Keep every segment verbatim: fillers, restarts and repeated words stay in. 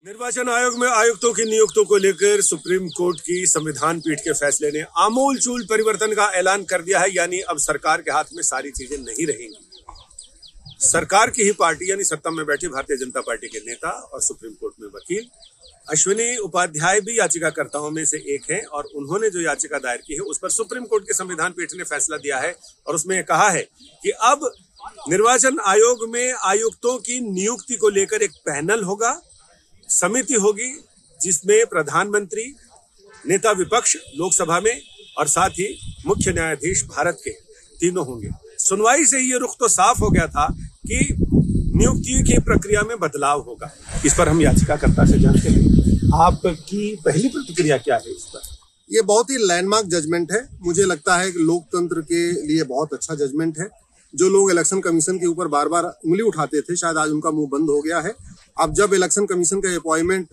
निर्वाचन आयोग में आयुक्तों की नियुक्तियों को लेकर सुप्रीम कोर्ट की संविधान पीठ के फैसले ने आमूलचूल परिवर्तन का ऐलान कर दिया है। यानी अब सरकार के हाथ में सारी चीजें नहीं रहेंगी। सरकार की ही पार्टी यानी सत्ता में बैठी भारतीय जनता पार्टी के नेता और सुप्रीम कोर्ट में वकील अश्विनी उपाध्याय भी याचिकाकर्ताओं में से एक हैं और उन्होंने जो याचिका दायर की है उस पर सुप्रीम कोर्ट के संविधान पीठ ने फैसला दिया है और उसमें कहा है कि अब निर्वाचन आयोग में आयुक्तों की नियुक्ति को लेकर एक पैनल होगा, समिति होगी जिसमें प्रधानमंत्री, नेता विपक्ष लोकसभा में और साथ ही मुख्य न्यायाधीश भारत के तीनों होंगे। सुनवाई से ये रुख तो साफ हो गया था कि नियुक्ति की प्रक्रिया में बदलाव होगा। इस पर हम याचिकाकर्ता से जानते हैं, आपकी पहली प्रतिक्रिया क्या है इस पर? ये बहुत ही लैंडमार्क जजमेंट है। मुझे लगता है कि लोकतंत्र के लिए बहुत अच्छा जजमेंट है। जो लोग इलेक्शन कमीशन के ऊपर बार बार उंगली उठाते थे, शायद आज उनका मुंह बंद हो गया है। अब जब इलेक्शन कमीशन का अपॉइंटमेंट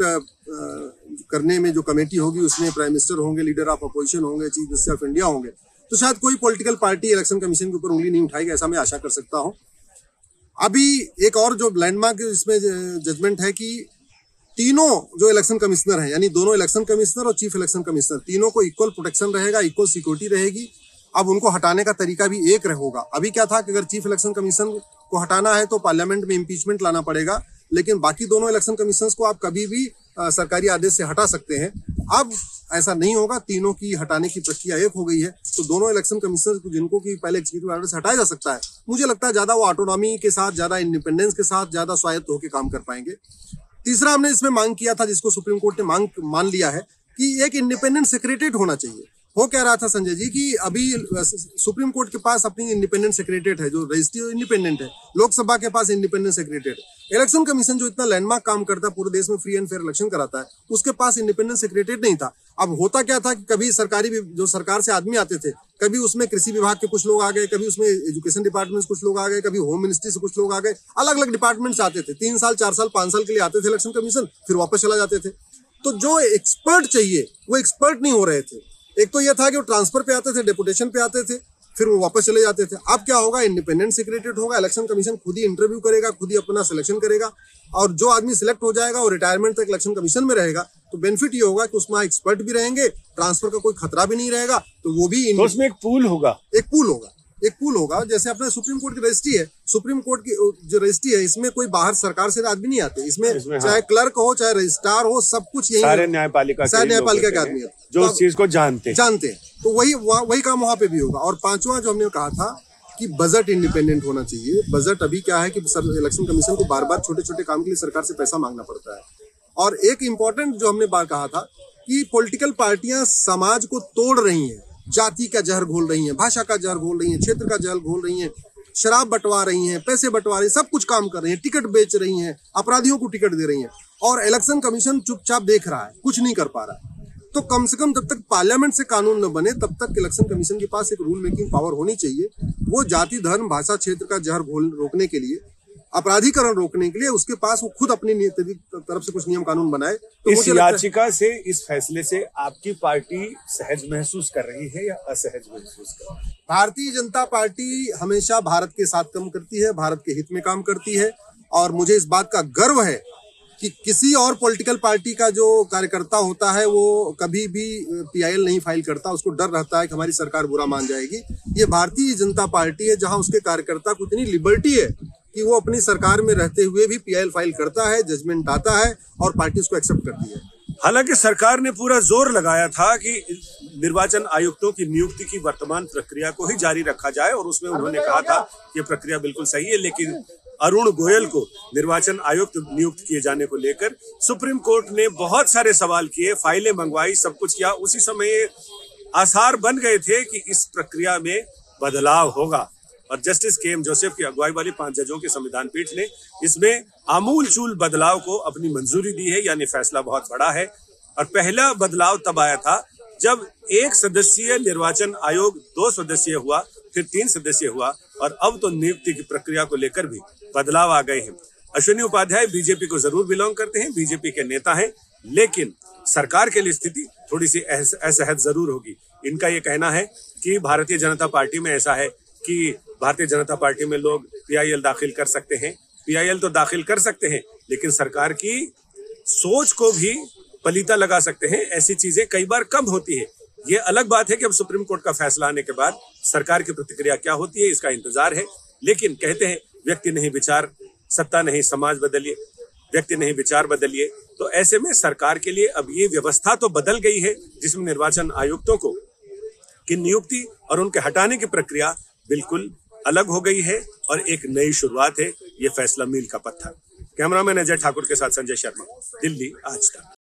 करने में जो कमेटी होगी उसमें प्राइम मिनिस्टर होंगे, लीडर ऑफ अपोजिशन होंगे, चीफ जस्टिस ऑफ इंडिया होंगे, तो शायद कोई पॉलिटिकल पार्टी इलेक्शन कमीशन के ऊपर उंगली नहीं उठाएगी, ऐसा मैं आशा कर सकता हूं। अभी एक और जो लैंडमार्क इसमें जजमेंट है कि तीनों जो इलेक्शन कमिश्नर हैं, यानी दोनों इलेक्शन कमिश्नर और चीफ इलेक्शन कमिश्नर, तीनों को इक्वल प्रोटेक्शन रहेगा, इक्वल सिक्योरिटी रहेगी। अब उनको हटाने का तरीका भी एक होगा। अभी क्या था कि अगर चीफ इलेक्शन कमीशन को हटाना है तो पार्लियामेंट में इम्पीचमेंट लाना पड़ेगा, लेकिन बाकी दोनों इलेक्शन कमीशंस को आप कभी भी आ, सरकारी आदेश से हटा सकते हैं। अब ऐसा नहीं होगा, तीनों की हटाने की प्रक्रिया एक हो गई है। तो दोनों इलेक्शन कमीशनर्स को जिनको कि पहले एग्जीक्यूटिव ऑर्डर से हटाया जा सकता है, मुझे लगता है ज्यादा वो ऑटोनॉमी के साथ, ज्यादा इंडिपेंडेंस के साथ, ज्यादा स्वायत्त होकर काम कर पाएंगे। तीसरा हमने इसमें मांग किया था, जिसको सुप्रीम कोर्ट ने मांग मान लिया है, कि एक इंडिपेंडेंट सेक्रेटरीट होना चाहिए। हो क्या रहा था संजय जी कि अभी सुप्रीम कोर्ट के पास अपनी इंडिपेंडेंट सेक्रेटरीट है, जो रजिस्ट्री इंडिपेंडेंट है, लोकसभा के पास इंडिपेंडेंट सेक्रेटरीट है। इलेक्शन कमीशन जो इतना लैंडमार्क काम करता है, पूरे देश में फ्री एंड फेयर इलेक्शन कराता है, उसके पास इंडिपेंडेंट सेक्रेटरीट नहीं था। अब होता क्या था कि कभी सरकारी जो सरकार से आदमी आते थे, कभी उसमें कृषि विभाग के कुछ लोग आ गए, कभी उसमें एजुकेशन डिपार्टमेंट से कुछ लोग आ गए, कभी होम मिनिस्ट्री से कुछ लोग आ गए, अलग अलग डिपार्टमेंट से आते थे। तीन साल चार साल पांच साल के लिए आते थे इलेक्शन कमीशन, फिर वापस चला जाते थे। तो जो एक्सपर्ट चाहिए वो एक्सपर्ट नहीं हो रहे थे। एक तो ये था कि वो ट्रांसफर पे आते थे, डेपुटेशन पे आते थे, फिर वो वापस चले जाते थे। अब क्या होगा, इंडिपेंडेंट सेक्रेटरीट होगा, इलेक्शन कमीशन खुद ही इंटरव्यू करेगा, खुद ही अपना सिलेक्शन करेगा, और जो आदमी सिलेक्ट हो जाएगा वो रिटायरमेंट तक इलेक्शन कमीशन में रहेगा। तो बेनिफिट ये होगा कि उसमें एक्सपर्ट भी रहेंगे, ट्रांसफर का कोई खतरा भी नहीं रहेगा। तो वो भी तो उसमें एक पूल होगा एक पूल होगा एक पूल होगा जैसे अपने सुप्रीम कोर्ट की रजिस्ट्री है। सुप्रीम कोर्ट की जो रजिस्ट्री है, इसमें कोई बाहर सरकार से आदमी नहीं आते। इसमें, इसमें चाहे हाँ। क्लर्क हो, चाहे रजिस्ट्रार हो, सब कुछ यही सारे न्यायपालिका सारे न्यायपालिका के आदमी है जो उस चीज को जानते जानते हैं। तो वही वही काम वहां पे भी होगा। और पांचवा जो हमने कहा था कि बजट इंडिपेंडेंट होना चाहिए। बजट अभी क्या है कि इलेक्शन कमीशन को बार बार छोटे छोटे काम के लिए सरकार से पैसा मांगना पड़ता है। और एक इम्पोर्टेंट जो हमने बात कहा था कि पॉलिटिकल पार्टियां समाज को तोड़ रही हैं, जाति का जहर घोल रही हैं, भाषा का जहर घोल रही हैं, क्षेत्र का जहर घोल रही हैं, शराब बंटवा रही हैं, पैसे बंटवा रही हैं, सब कुछ काम कर रही हैं, टिकट बेच रही हैं, अपराधियों को टिकट दे रही हैं, और इलेक्शन कमीशन चुपचाप देख रहा है, कुछ नहीं कर पा रहा है। तो कम से कम जब तक पार्लियामेंट से कानून न बने तब तक इलेक्शन कमीशन के पास एक रूल मेकिंग पावर होनी चाहिए। वो जाति, धर्म, भाषा, क्षेत्र का जहर घोल रोकने के लिए, अपराधीकरण रोकने के लिए उसके पास वो खुद अपनी तरफ से कुछ नियम कानून बनाए। तो इस याचिका से, इस फैसले से आपकी पार्टी सहज महसूस कर रही है या असहज महसूस कर रही है? भारतीय जनता पार्टी हमेशा भारत के साथ काम करती है, भारत के हित में काम करती है, और मुझे इस बात का गर्व है कि किसी और पॉलिटिकल पार्टी का जो कार्यकर्ता होता है वो कभी भी पीआईएल नहीं फाइल करता। उसको डर रहता है कि हमारी सरकार बुरा मान जाएगी। ये भारतीय जनता पार्टी है जहां उसके कार्यकर्ता को इतनी लिबर्टी है कि वो अपनी सरकार में रहते हुए भी पीआईएल फाइल करता है, जजमेंट आता है और पार्टी उसको एक्सेप्ट करती है। हालांकि सरकार ने पूरा जोर लगाया था कि निर्वाचन आयुक्तों की नियुक्ति की वर्तमान प्रक्रिया को ही जारी रखा जाए, और उसमें उन्होंने कहा था कि ये प्रक्रिया बिल्कुल सही है। लेकिन अरुण गोयल को निर्वाचन आयुक्त नियुक्त किए जाने को लेकर सुप्रीम कोर्ट ने बहुत सारे सवाल किए, फाइलें मंगवाई, सब कुछ किया। उसी समय आसार बन गए थे कि इस प्रक्रिया में बदलाव होगा, और जस्टिस के एम जोसेफ की अगुवाई वाली पांच जजों की संविधान पीठ ने इसमें आमूलचूल बदलाव को अपनी मंजूरी दी है। यानी फैसला बहुत बड़ा है। और पहला बदलाव तब आया था जब एक सदस्यीय निर्वाचन आयोग दो सदस्यीय हुआ, फिर तीन सदस्यीय हुआ, और अब तो नियुक्ति की प्रक्रिया को लेकर भी बदलाव आ गए हैं। अश्विनी उपाध्याय बीजेपी को जरूर बिलोंग करते हैं, बीजेपी के नेता हैं, लेकिन सरकार के लिए स्थिति थोड़ी सी असहज जरूर होगी। इनका ये कहना है कि भारतीय जनता पार्टी में ऐसा है कि भारतीय जनता पार्टी में लोग पीआईएल दाखिल कर सकते हैं, पीआईएल तो दाखिल कर सकते हैं, लेकिन सरकार की सोच को भी पलीता लगा सकते हैं। ऐसी चीजें कई बार कम होती है। ये अलग बात है कि अब सुप्रीम कोर्ट का फैसला आने के बाद सरकार की प्रतिक्रिया क्या होती है, इसका इंतजार है। लेकिन कहते हैं व्यक्ति नहीं विचार, सत्ता नहीं समाज बदलिए, व्यक्ति नहीं विचार बदलिए। तो ऐसे में सरकार के लिए अब ये व्यवस्था तो बदल गई है, जिसमें निर्वाचन आयुक्तों को की नियुक्ति और उनके हटाने की प्रक्रिया बिल्कुल अलग हो गई है और एक नई शुरुआत है। ये फैसला मील का पत्थर। कैमरामैन अजय ठाकुर के साथ संजय शर्मा, दिल्ली आज तक।